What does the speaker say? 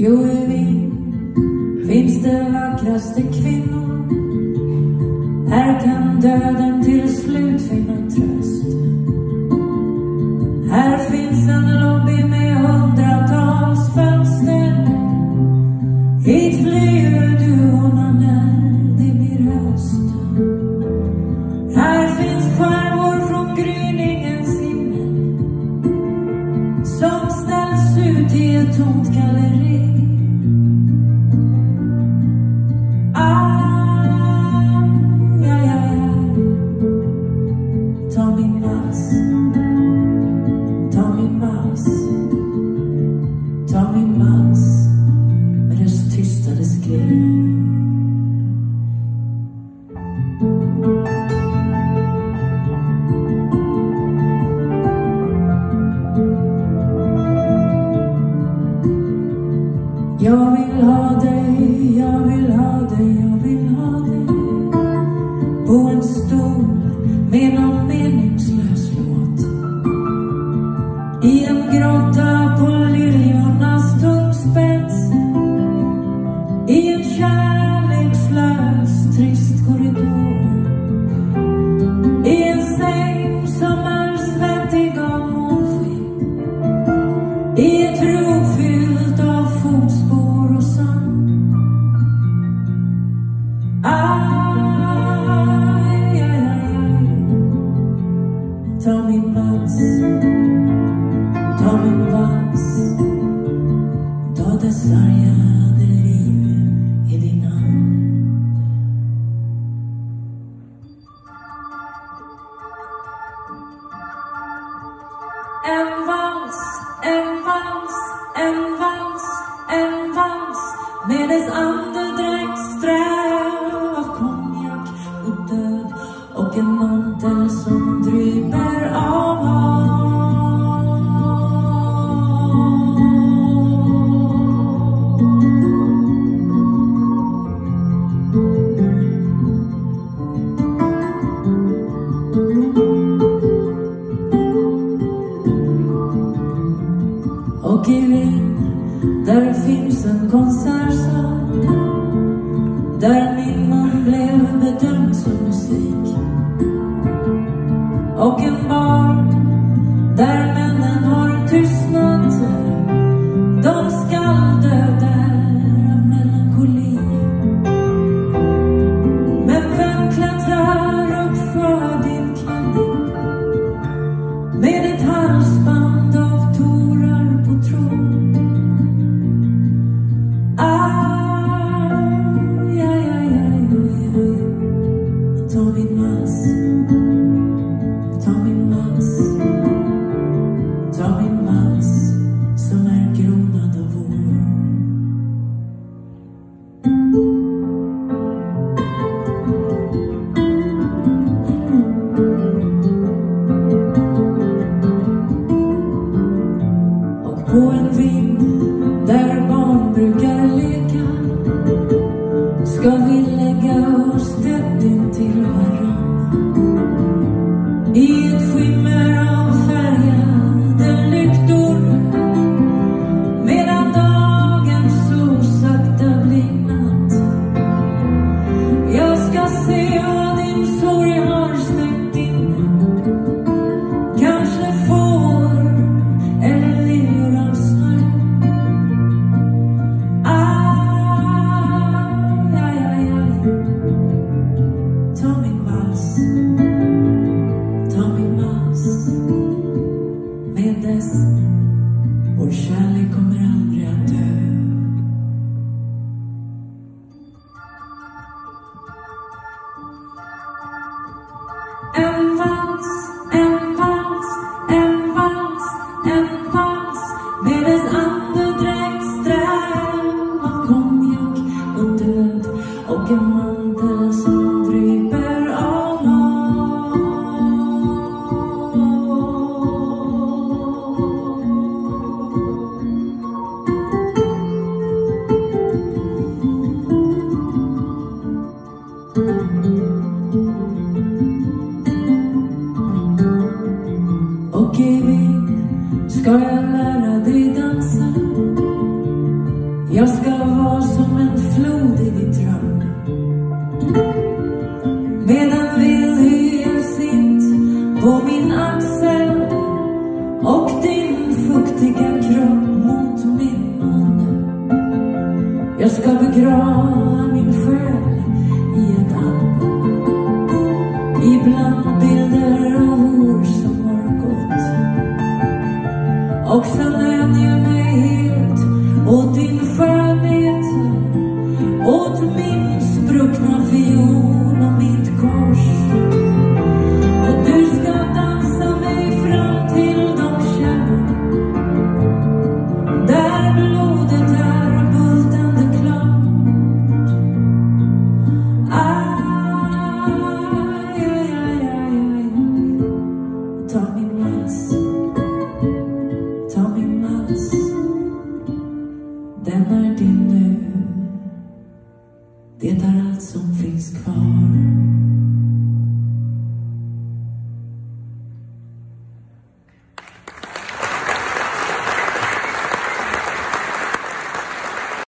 Jo, i Wien finns det vackraste kvinnor. Här kan döden till slut finna tröst. Här finns en lobby med hundratals fönster. Hit flyger du och när det blir höst. Här finns skärvor från gryningens himmel som ställs ut i ett tomt galleri. Ta min vals, ta min vals, ta min vals med dess tystade skrik. Jag vill ha dig, jag vill ha dig, jag vill ha dig på en stol med någon meningslös låt. I en grotta på liljornas tungspets. I en kärlekslös trist korridor. I en säng som är svettig av månskinn. I ett rum fyllt av fotspår och sand. Ta min vals, ta min vals, ta det sargade liv i din hand. En vals, en vals, en vals, en vals med dess andedräkt sträv av konjak och död och en mantel som dryper av hav. Och i Wien, där finns en konsertsal där min man blev bedömd som musik. Och en bar där männen har tystnat. De skall dö där av melankoli. Men vem klättrar upp för din klänning med ett halsband av tårar på tråd? Ta min vals, ta min vals, ta min vals som är gronad av vår. Och på en vind där barn brukar leka ska vi lägga oss tätt intill varann. I ett skimmer av färgade lyktor medan dagen så sakta blir natt. Jag ska se vad din sorg har stängt in. Kanske får eller liljor av snö. Ta min vals, ta min vals med dess vår kärlek kommer aldrig att dö. En vals, en vals, en vals, en vals med dess andedräkt sträv av konjak och död och en mantel som dryper av hav. Och i Wien ska jag lära dig dansa. Jag ska vara som en flod i ditt dröm, med en vildhyacint på min axel och din fuktiga kropp mot min mun. Jag ska begrava min själ i ett album, ibland bilder av år som har gått. Och sen vänjer jag mig helt åt din skönhet, åt min spruckna fiol och mitt kors. Och du ska dansa mig fram till de källor där blodet är bultande klart. Aj, aj, aj, aj. Ta min vals, ta min vals. Den är din nu. Det är allt som finns kvar.